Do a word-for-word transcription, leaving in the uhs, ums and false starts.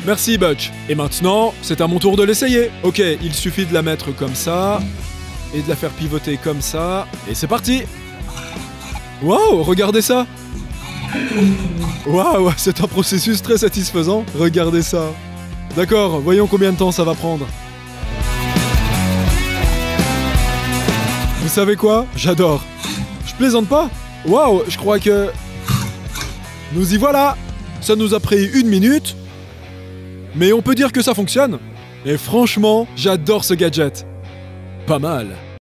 Merci Butch. Et maintenant, c'est à mon tour de l'essayer. Ok, il suffit de la mettre comme ça, et de la faire pivoter comme ça, et c'est parti. Waouh, regardez ça. Waouh, c'est un processus très satisfaisant. Regardez ça. D'accord, voyons combien de temps ça va prendre. Vous savez quoi? J'adore. Je plaisante pas. Waouh, je crois que... Nous y voilà. Ça nous a pris une minute. Mais on peut dire que ça fonctionne. Et franchement, j'adore ce gadget. Pas mal.